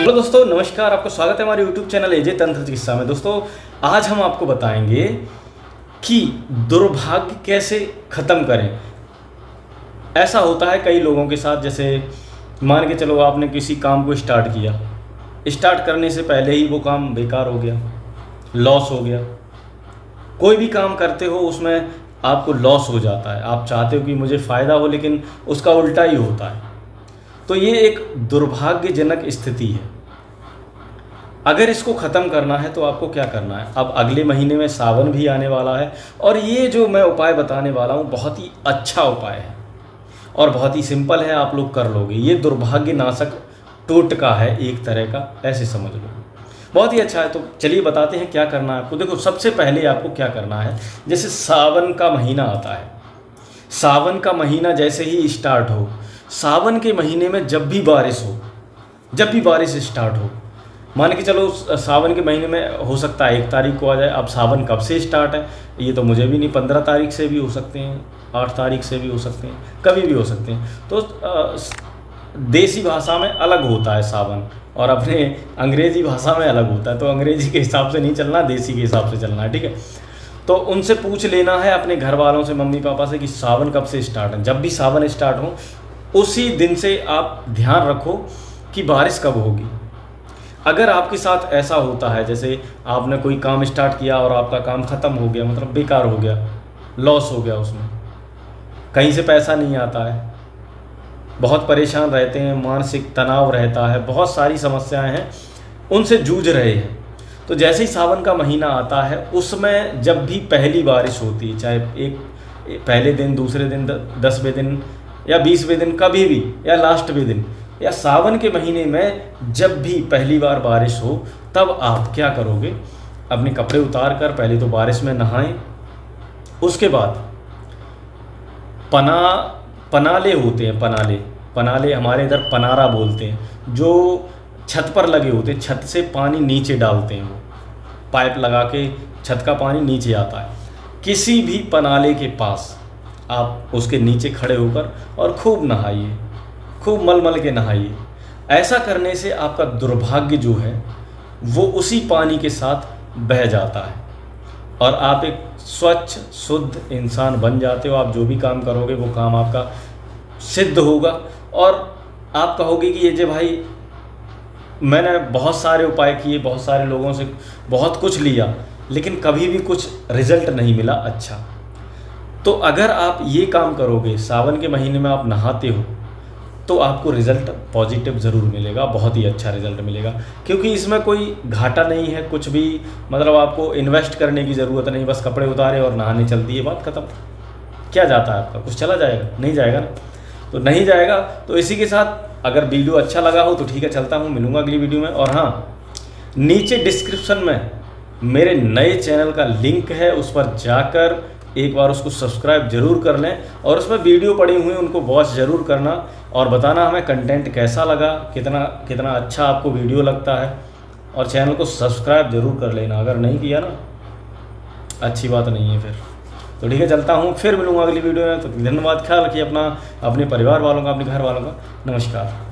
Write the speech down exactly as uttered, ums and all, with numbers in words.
Hello दोस्तों, नमस्कार। आपको स्वागत है हमारे यूट्यूब चैनल एजे तंत्र चिकित्सा में। दोस्तों, आज हम आपको बताएंगे कि दुर्भाग्य कैसे ख़त्म करें। ऐसा होता है कई लोगों के साथ, जैसे मान के चलो आपने किसी काम को स्टार्ट किया, स्टार्ट करने से पहले ही वो काम बेकार हो गया, लॉस हो गया। कोई भी काम करते हो उसमें आपको लॉस हो जाता है। आप चाहते हो कि मुझे फ़ायदा हो, लेकिन उसका उल्टा ही होता है। तो ये एक दुर्भाग्यजनक स्थिति है। अगर इसको ख़त्म करना है तो आपको क्या करना है। अब अगले महीने में सावन भी आने वाला है और ये जो मैं उपाय बताने वाला हूँ बहुत ही अच्छा उपाय है और बहुत ही सिंपल है, आप लोग कर लोगे। ये दुर्भाग्यनाशक टोटका है एक तरह का, ऐसे समझ लो। बहुत ही अच्छा है। तो चलिए बताते हैं क्या करना है आपको। देखो, सबसे पहले आपको क्या करना है, जैसे सावन का महीना आता है, सावन का महीना जैसे ही स्टार्ट हो, सावन के महीने में जब भी बारिश हो, जब भी बारिश स्टार्ट हो, मान के चलो सावन के महीने में हो सकता है एक तारीख को आ जाए। अब सावन कब से स्टार्ट है ये तो मुझे भी नहीं, पंद्रह तारीख से भी हो सकते हैं, आठ तारीख से भी हो सकते हैं, कभी भी हो सकते हैं। तो आ, देसी भाषा में अलग होता है सावन और अपने अंग्रेज़ी भाषा में अलग होता है। तो अंग्रेज़ी के हिसाब से नहीं चलना, देसी के हिसाब से चलना है, ठीक है। तो उनसे पूछ लेना है अपने घर वालों से, मम्मी पापा से, कि सावन कब से स्टार्ट है। जब भी सावन स्टार्ट हो उसी दिन से आप ध्यान रखो कि बारिश कब होगी। अगर आपके साथ ऐसा होता है, जैसे आपने कोई काम स्टार्ट किया और आपका काम ख़त्म हो गया, मतलब बेकार हो गया, लॉस हो गया, उसमें कहीं से पैसा नहीं आता है, बहुत परेशान रहते हैं, मानसिक तनाव रहता है, बहुत सारी समस्याएं हैं, उनसे जूझ रहे हैं, तो जैसे ही सावन का महीना आता है उसमें जब भी पहली बारिश होती है, चाहे एक पहले दिन, दूसरे दिन, दसवें दिन या बीसवें दिन, कभी भी, या लास्टवें दिन, या सावन के महीने में जब भी पहली बार बारिश हो, तब आप क्या करोगे, अपने कपड़े उतार कर पहले तो बारिश में नहाएं। उसके बाद पना पनाले होते हैं, पनाले पनाले हमारे इधर पनारा बोलते हैं, जो छत पर लगे होते हैं, छत से पानी नीचे डालते हैं, वो पाइप लगा के छत का पानी नीचे आता है। किसी भी पनाले के पास आप उसके नीचे खड़े होकर और खूब नहाइए, खूब मल मल के नहाइए। ऐसा करने से आपका दुर्भाग्य जो है वो उसी पानी के साथ बह जाता है और आप एक स्वच्छ शुद्ध इंसान बन जाते हो। आप जो भी काम करोगे वो काम आपका सिद्ध होगा और आप कहोगे कि ये जे भाई मैंने बहुत सारे उपाय किए, बहुत सारे लोगों से बहुत कुछ लिया, लेकिन कभी भी कुछ रिजल्ट नहीं मिला अच्छा। तो अगर आप ये काम करोगे, सावन के महीने में आप नहाते हो, तो आपको रिज़ल्ट पॉजिटिव ज़रूर मिलेगा, बहुत ही अच्छा रिज़ल्ट मिलेगा, क्योंकि इसमें कोई घाटा नहीं है कुछ भी। मतलब आपको इन्वेस्ट करने की ज़रूरत नहीं, बस कपड़े उतारे और नहाने चल दिए, बात ख़त्म। क्या जाता है आपका, कुछ चला जाएगा? नहीं जाएगा ना। तो नहीं जाएगा। तो इसी के साथ अगर वीडियो अच्छा लगा हो तो ठीक है, चलता हूँ, मिलूँगा अगली वीडियो में। और हाँ, नीचे डिस्क्रिप्शन में मेरे नए चैनल का लिंक है, उस पर जाकर एक बार उसको सब्सक्राइब जरूर कर लें और उसमें वीडियो पड़ी हुई उनको वॉच ज़रूर करना और बताना हमें कंटेंट कैसा लगा, कितना कितना अच्छा आपको वीडियो लगता है, और चैनल को सब्सक्राइब जरूर कर लेना। अगर नहीं किया ना, अच्छी बात नहीं है फिर। तो ठीक है, चलता हूँ, फिर मिलूँगा अगली वीडियो में। तो धन्यवाद, ख्याल रखिए अपना, अपने परिवार वालों का, अपने घर वालों का। नमस्कार।